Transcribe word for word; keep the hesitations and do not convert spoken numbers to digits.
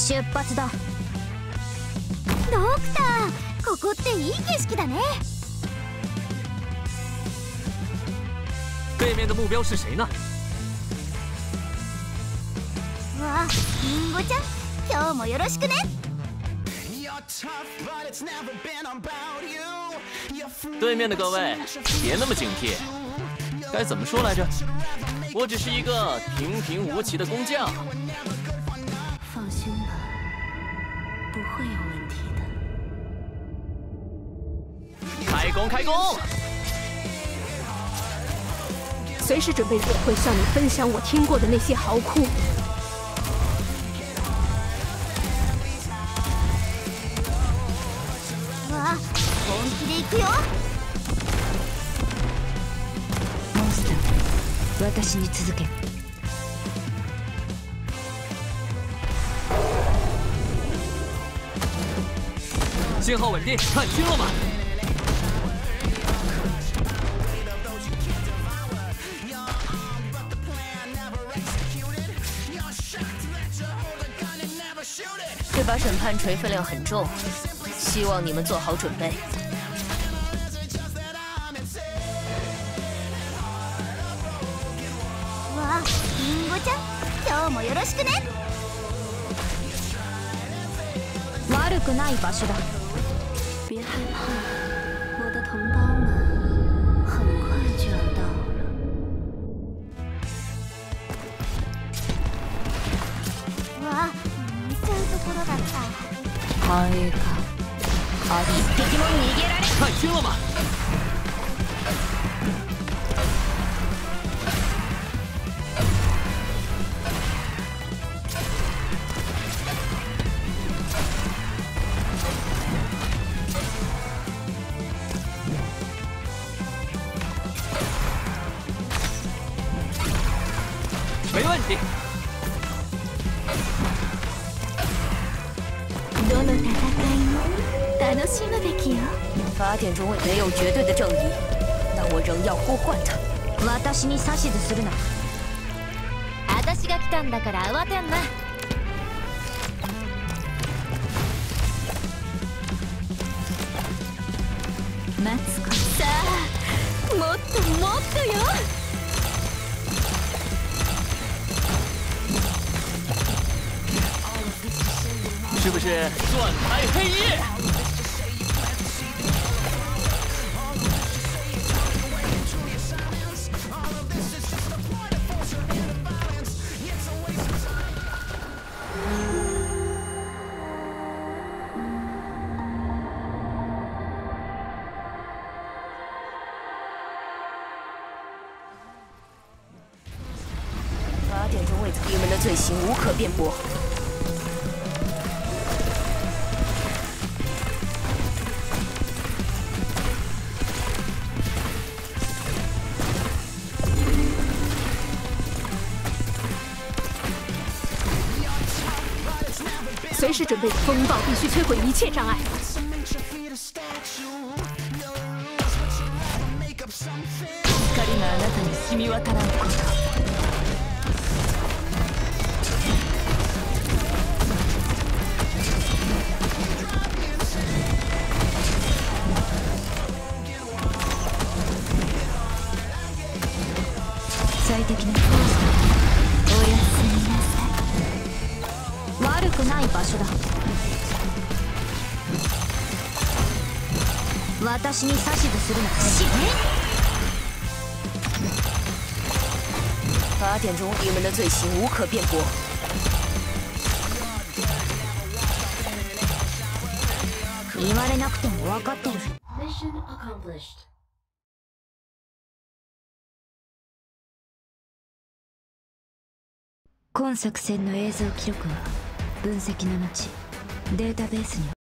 出発だ。ドクター、ここっていい景色だね。 对面的目标是谁呢？ わあ、リンゴちゃん、今日もよろしくね。 对面的各位，别那么警惕。该怎么说来着？我只是一个平平无奇的工匠。 放心吧，不会有问题的。 开工，开工！ 随时准备着会向你分享我听过的那些嚎哭。 わあ、本気で行くよ。 モンスター、私に続け。 信号稳定，看清了吗？ 这把审判锤分量很重，希望你们做好准备。 わあ、リンゴちゃん、今日もよろしくね。悪くない場所だ。别害怕，我的同胞们，很快就要到了。わあ、見ちゃうところだった。 ハエか。あり一匹も逃げられ。 看清了吗？没问题。 どの戦いも楽しむべきよ。 八点中尉没有绝对的正义，但我仍要呼唤他。 私に指図するな。私が来たんだから慌てんな。待つことさあ、もっともっとよ。 是不是钻开黑夜？ 八点中尉，你们的罪行无可辩驳。 随时准备，风暴必须摧毁一切障碍。 光があなたに染み渡らんこと。最適なコースだ。おやすみなさい。 悪くない場所だ。私に指図するな。死ね。 八点钟，你们的罪行无可辩驳。 言われなくても分かってる。 今作戦の映像記録は分析の後データベースに